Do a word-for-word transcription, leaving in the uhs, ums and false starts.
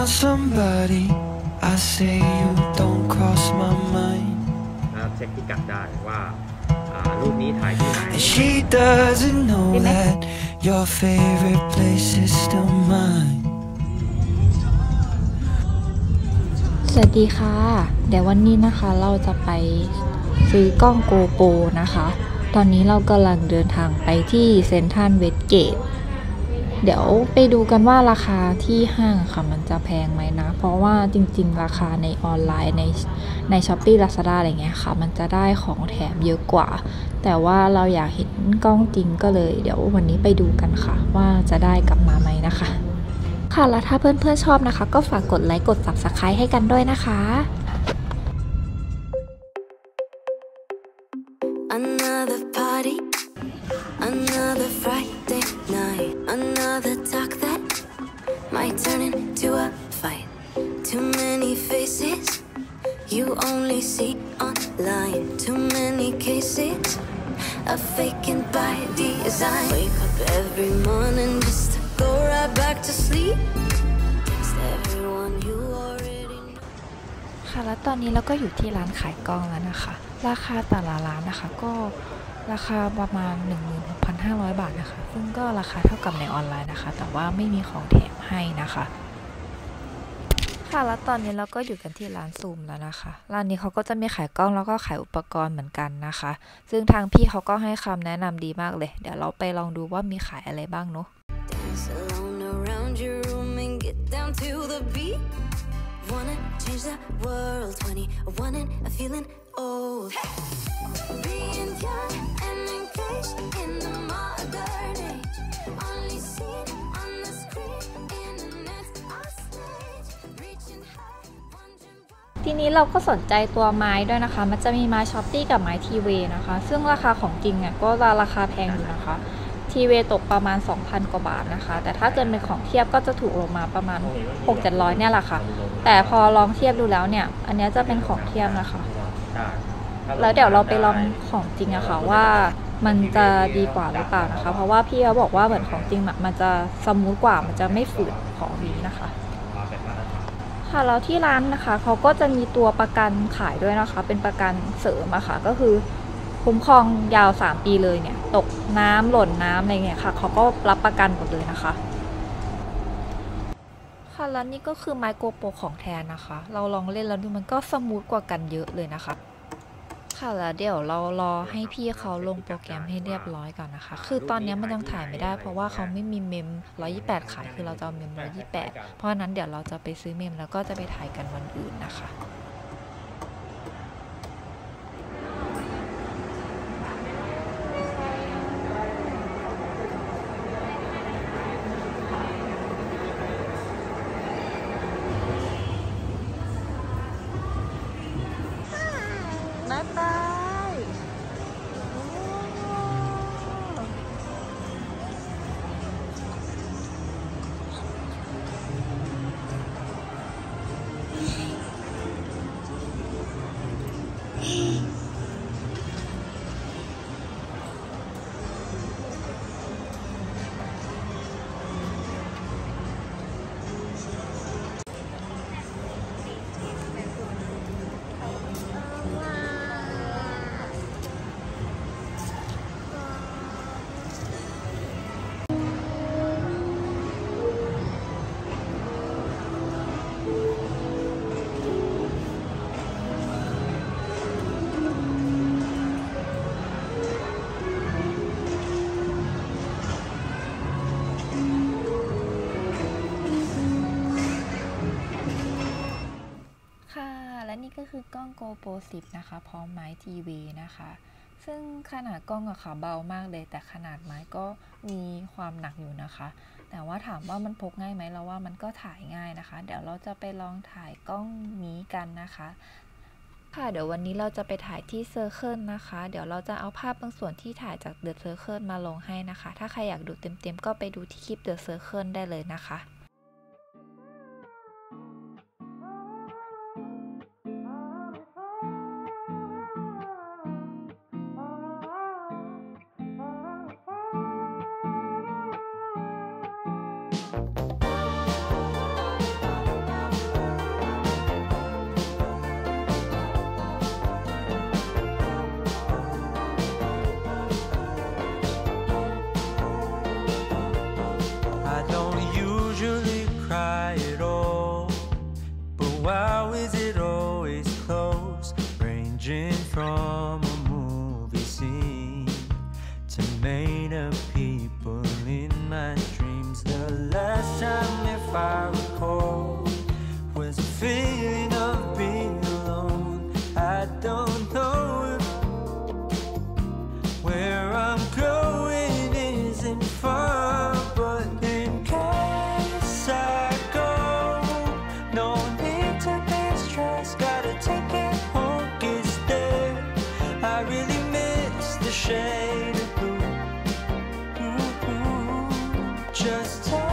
find somebody I say you don't cross my mind แล้วเช็คพิกัดได้ว่ารูปนี้ถ่ายที่ไหน And she doesn't know that your favorite place is still mine สวัสดีค่ะเดี๋ยววันนี้นะคะเราจะไปซื้อกล้องโกโปรนะคะตอนนี้เรากำลังเดินทางไปที่เซ็นทรัลเวสเกตเดี๋ยวไปดูกันว่าราคาที่ห้างค่ะมันจะแพงไหมนะเพราะว่าจริงๆราคาในออนไลน์ในใน Shopee Lazada อะไรเงี้ยค่ะมันจะได้ของแถมเยอะกว่าแต่ว่าเราอยากเห็นกล้องจริงก็เลยเดี๋ยววันนี้ไปดูกันค่ะว่าจะได้กลับมาไหมนะคะค่ะแล้วถ้าเพื่อนๆชอบนะคะก็ฝากกดไลค์กด ซับสไครบ์ ให้กันด้วยนะคะ Another party Another Friday night Another talk that might turn into a fight Too many faces you only see online Too many cases of faking by design Wake up every morning just to go right back to sleep Text everyone you already know ค่ะแล้วตอนนี้เราก็อยู่ที่ร้านขายกล้องแล้วนะคะราคาแต่ละร้านนะคะก็ราคาประมาณ หนึ่งหมื่นหกพันห้าร้อย บาทนะคะซึ่งก็ราคาเท่ากับในออนไลน์นะคะแต่ว่าไม่มีของแถมให้นะคะค่ะแล้วตอนนี้เราก็อยู่กันที่ร้านซูมแล้วนะคะร้านนี้เขาก็จะมีขายกล้องแล้วก็ขายอุปกรณ์เหมือนกันนะคะซึ่งทางพี่เขาก็ให้คำแนะนำดีมากเลยเดี๋ยวเราไปลองดูว่ามีขายอะไรบ้างเนาะ Wanna change the world twenty-one and a feeling old Being young and engaged in the modern age Only seen on the screen Internet's our stage Reaching high wondering why ทีนี้เราก็สนใจตัวไม้ด้วยนะคะมันจะมีไม้ช้อปปี้กับไม้ทีเวนะคะซึ่งราคาของจริงอ่ะก็ราคาแพงอยู่นะคะทีเวตกประมาณ สองพัน กว่าบาทนะคะแต่ถ้าเกิดเป็นของเทียบก็จะถูกลงมาประมาณ หกถึงเจ็ดร้อย เนี่ยแหละค่ะแต่พอลองเทียบดูแล้วเนี่ยอันนี้จะเป็นของเทียบนะคะแล้วเดี๋ยวเราไปลองของจริงอะค่ะว่ามันจะดีกว่าหรือเปล่านะคะเพราะว่าพี่เขาบอกว่าเหมือนของจริงมันจะสมูทกว่ามันจะไม่ฝืดของนี้นะคะค่ะแล้วที่ร้านนะคะเขาก็จะมีตัวประกันขายด้วยนะคะเป็นประกันเสริมอะค่ะก็คือคุ้มครองยาวสามปีเลยเนี่ยตกน้ำหล่นน้ำอะไรเงี้ยค่ะเขาก็รับประกันหมดเลยนะคะค่ะแล้วนี่ก็คือไมโครโปรของแทนนะคะเราลองเล่นแล้วดูมันก็สมูทกว่ากันเยอะเลยนะคะค่ะแล้วเดี๋ยวเรารอให้พี่เขาลงโปรแกรมให้เรียบร้อยก่อนนะคะคือตอนนี้มันยังถ่ายไม่ได้เพราะว่าเขาไม่มีเมมหนึ่งร้อยยี่สิบแปดขายคือเราจะเอาเมมหนึ่งร้อยยี่สิบแปดเพราะฉะนั้นเดี๋ยวเราจะไปซื้อเมมแล้วก็จะไปถ่ายกันวันอื่นนะคะบ๊ายบายและนี่ก็คือกล้อง โกโปร สิบ นะคะพร้อมไม้ทีวีนะคะซึ่งขนาดกล้องอะค่ะเบามากเลยแต่ขนาดไม้ก็มีความหนักอยู่นะคะแต่ว่าถามว่ามันพกง่ายไหมเราว่ามันก็ถ่ายง่ายนะคะเดี๋ยวเราจะไปลองถ่ายกล้องนี้กันนะคะค่ะเดี๋ยววันนี้เราจะไปถ่ายที่เซอร์เคิลนะคะเดี๋ยวเราจะเอาภาพบางส่วนที่ถ่ายจากเดอะเซอร์เคิลมาลงให้นะคะถ้าใครอยากดูเต็มๆก็ไปดูที่คลิปเดอะเซอร์เคิลได้เลยนะคะ from a movie scene to made of people in my dreams. The last time, if I recall, was a feeling of being alone. I don't know if where I'm going isn't far, but in case I go, no need to be stressed. Gotta take it home, get there. I really miss the shade of blue. Ooh, ooh. Just take